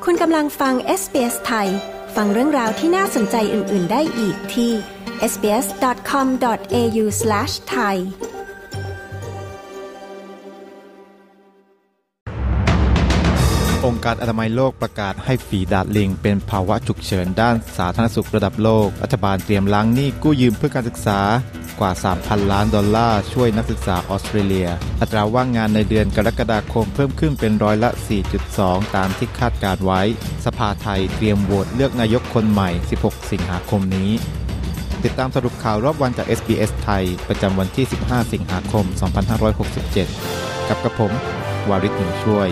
คุณกำลังฟัง SBS ไทยฟังเรื่องราวที่น่าสนใจอื่นๆได้อีกที่ sbs.com.au/thai องค์การอนามัยโลกประกาศให้ฝีดาษลิงเป็นภาวะฉุกเฉินด้านสาธารณสุขระดับโลกรัฐบาลเตรียมล้างหนี้กู้ยืมเพื่อการศึกษากว่า 3,000 ล้านดอลลาร์ช่วยนักศึกษาออสเตรเลียอัตราว่างงานในเดือนกรกฎาคมเพิ่มขึ้นเป็นร้อยละ 4.2 ตามที่คาดการไว้สภาไทยเตรียมโหวตเลือกนายกคนใหม่ 16 สิงหาคมนี้ติดตามสรุปข่าวรอบวันจาก SBS ไทยประจำวันที่ 15 สิงหาคม 2567 กับผมวาริศ หนึ่งช่วย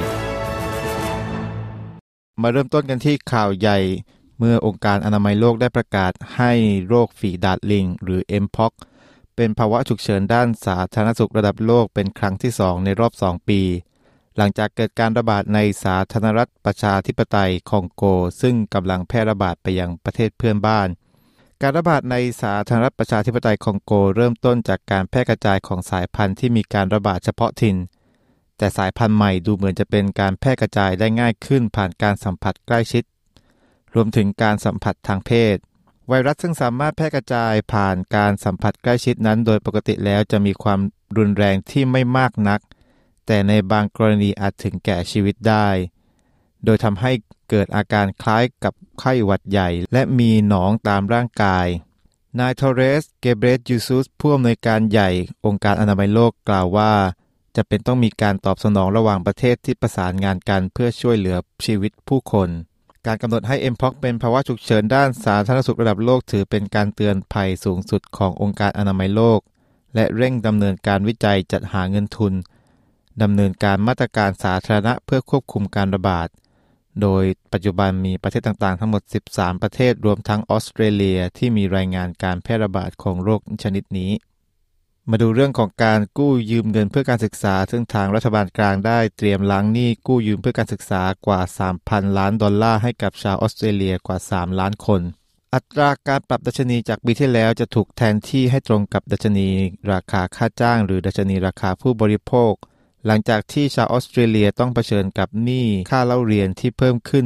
มาเริ่มต้นกันที่ข่าวใหญ่เมื่อองค์การอนามัยโลกได้ประกาศให้โรคฝีดาษลิงหรือ Mpox เป็นภาวะฉุกเฉินด้านสาธารณสุขระดับโลกเป็นครั้งที่2ในรอบ2ปีหลังจากเกิดการระบาดในสาธารณรัฐประชาธิปไตยคองโกซึ่งกำลังแพร่ระบาดไปยังประเทศเพื่อนบ้านการระบาดในสาธารณรัฐประชาธิปไตยคองโกเริ่มต้นจากการแพร่กระจายของสายพันธุ์ที่มีการระบาดเฉพาะถิ่นแต่สายพันธุ์ใหม่ดูเหมือนจะเป็นการแพร่กระจายได้ง่ายขึ้นผ่านการสัมผัสใกล้ชิดรวมถึงการสัมผัสทางเพศไวรัสซึ่งสามารถแพร่กระจายผ่านการสัมผัสใกล้ชิดนั้นโดยปกติแล้วจะมีความรุนแรงที่ไม่มากนักแต่ในบางกรณีอาจถึงแก่ชีวิตได้โดยทำให้เกิดอาการคล้ายกับไข้หวัดใหญ่และมีหนองตามร่างกายนายทอเรส เกเบรยูซุสผู้อำนวยการใหญ่องค์การอนามัยโลกกล่าวว่าจะเป็นต้องมีการตอบสนองระหว่างประเทศที่ประสานงานกันเพื่อช่วยเหลือชีวิตผู้คนการกำหนดให้ Mpox เป็นภาวะฉุกเฉินด้านสาธารณสุขระดับโลกถือเป็นการเตือนภัยสูงสุดขององค์การอนามัยโลกและเร่งดำเนินการวิจัยจัดหาเงินทุนดำเนินการมาตรการสาธารณะเพื่อควบคุมการระบาดโดยปัจจุบันมีประเทศต่างๆทั้งหมด13ประเทศรวมทั้งออสเตรเลียที่มีรายงานการแพร่ระบาดของโรคชนิดนี้มาดูเรื่องของการกู้ยืมเงินเพื่อการศึกษาซึ่งทางรัฐบาลกลางได้เตรียมล้างหนี้กู้ยืมเพื่อการศึกษากว่า 3,000 ล้านดอลลาร์ให้กับชาวออสเตรเลียกว่า3ล้านคนอัตราการปรับดัชนีจากปีที่แล้วจะถูกแทนที่ให้ตรงกับดัชนีราคาค่าจ้างหรือดัชนีราคาผู้บริโภคหลังจากที่ชาวออสเตรเลียต้องเผชิญกับหนี้ค่าเล่าเรียนที่เพิ่มขึ้น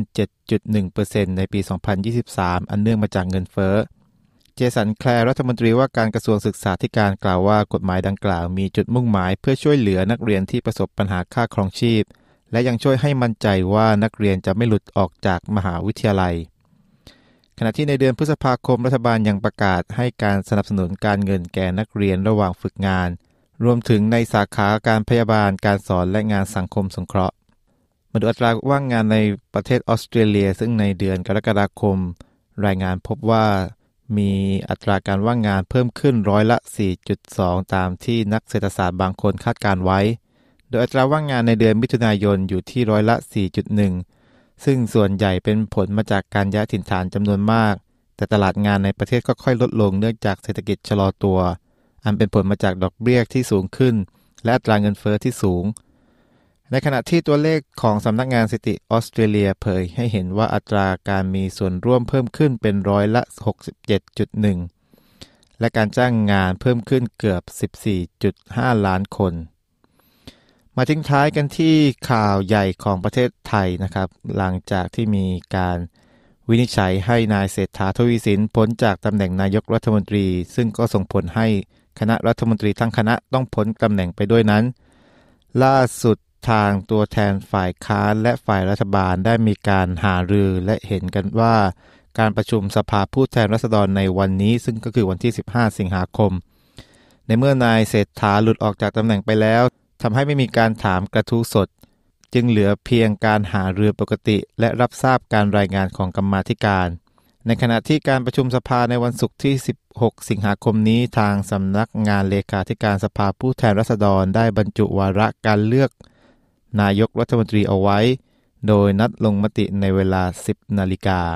7.1% ในปี 2023 อันเนื่องมาจากเงินเฟ้อเจสันแคลร์รัฐมนตรีว่าการกระทรวงศึกษาธิการกล่าวว่ากฎหมายดังกล่าวมีจุดมุ่งหมายเพื่อช่วยเหลือนักเรียนที่ประสบปัญหาค่าครองชีพและยังช่วยให้มั่นใจว่านักเรียนจะไม่หลุดออกจากมหาวิทยาลัยขณะที่ในเดือนพฤษภาคมรัฐบาลยังประกาศให้การสนับสนุนการเงินแก่นักเรียนระหว่างฝึกงานรวมถึงในสาขาการพยาบาลการสอนและงานสังคมสงเคราะห์มาดูอัตราว่างงานในประเทศออสเตรเลียซึ่งในเดือนกรกฎาคมรายงานพบว่ามีอัตราการว่างงานเพิ่มขึ้นร้อยละ 4.2 ตามที่นักเศรษฐศาสตร์บางคนคาดการไว้โดยอัตราว่างงานในเดือนมิถุนายนอยู่ที่ร้อยละ 4.1 ซึ่งส่วนใหญ่เป็นผลมาจากการย้ายถิ่นฐานจำนวนมากแต่ตลาดงานในประเทศก็ค่อยลดลงเนื่องจากเศรษฐกิจชะลอตัวอันเป็นผลมาจากดอกเบี้ยที่สูงขึ้นและอัตราเงินเฟ้อที่สูงในขณะที่ตัวเลขของสำนักงานสถิติออสเตรเลียเผยให้เห็นว่าอัตราการมีส่วนร่วมเพิ่มขึ้นเป็นร้อยละ 67.1 และการจ้างงานเพิ่มขึ้นเกือบ 14.5 ล้านคนมาทิ้งท้ายกันที่ข่าวใหญ่ของประเทศไทยนะครับหลังจากที่มีการวินิจฉัยให้นายเศรษฐา ทวีสินพ้นจากตำแหน่งนายกรัฐมนตรีซึ่งก็ส่งผลให้คณะรัฐมนตรีทั้งคณะต้องพ้นตำแหน่งไปด้วยนั้นล่าสุดทางตัวแทนฝ่ายค้านและฝ่ายรัฐบาลได้มีการหารือและเห็นกันว่าการประชุมสภาผู้แทนราษฎรในวันนี้ซึ่งก็คือวันที่15สิงหาคมในเมื่อนายเศรษฐาหลุดออกจากตำแหน่งไปแล้วทำให้ไม่มีการถามกระทู้สดจึงเหลือเพียงการหารือปกติและรับทราบการรายงานของกรรมาธิการในขณะที่การประชุมสภาในวันศุกร์ที่16สิงหาคมนี้ทางสำนักงานเลขาธิการสภาผู้แทนราษฎรได้บรรจุวาระการเลือกนายกรัฐมนตรีเอาไว้โดยนัดลงมติในเวลา 10 นาฬิกา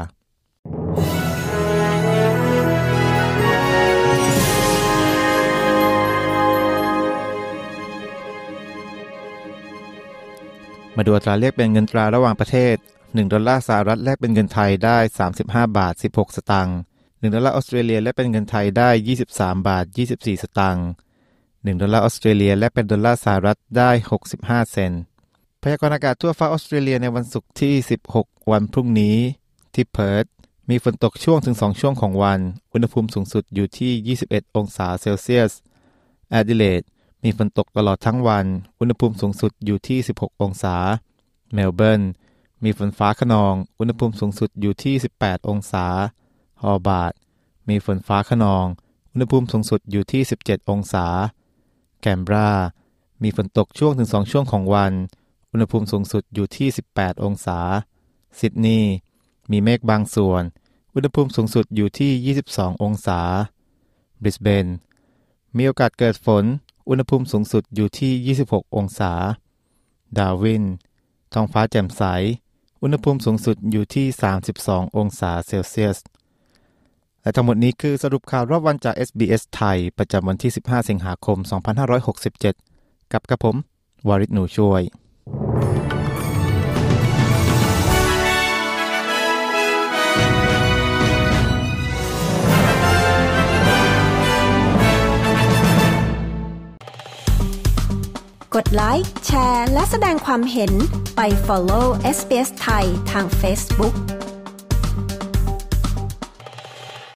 มาดูอัตราแลกเปลี่ยนเงินตราระหว่างประเทศ1ดอลลาร์สหรัฐแลกเป็นเงินไทยได้35บาท16สตางค์1ดอลลาร์ออสเตรเลียแลกเป็นเงินไทยได้23บาท24สตางค์1ดอลลาร์ออสเตรเลียแลกเป็นดอลลาร์สหรัฐได้65เซนต์พยากรณ์อากาศทั่วฟ้าออสเตรเลียในวันศุกร์ที่16วันพรุ่งนี้ที่เพิร์ธมีฝนตกช่วงถึง2ช่วงของวันอุณหภูมิสูงสุดอยู่ที่21องศาเซลเซียสแอดิเลดมีฝนตกตลอดทั้งวันอุณหภูมิสูงสุดอยู่ที่16องศาเมลเบิร์นมีฝนฟ้าคะนองอุณหภูมิสูงสุดอยู่ที่18องศาฮอบาร์ตมีฝนฟ้าคะนองอุณหภูมิสูงสุดอยู่ที่17องศาแคนเบรามีฝนตกช่วงถึง2ช่วงของวันอุณหภูมิสูงสุดอยู่ที่18องศาซิดนีย์มีเมฆบางส่วนอุณหภูมิสูงสุดอยู่ที่22องศาบริสเบนมีโอกาสเกิดฝนอุณหภูมิสูงสุดอยู่ที่26องศาดาร์วินท้องฟ้าแจ่มใสอุณหภูมิสูงสุดอยู่ที่32องศาเซลเซียสและทั้งหมดนี้คือสรุปข่าวรอบวันจาก SBS ไทยประจำวันที่15สิงหาคม2567กับผมวาริศ หนูช่วยกดไลค์แชร์และแสดงความเห็นไป follow SBS ไทยทาง Facebook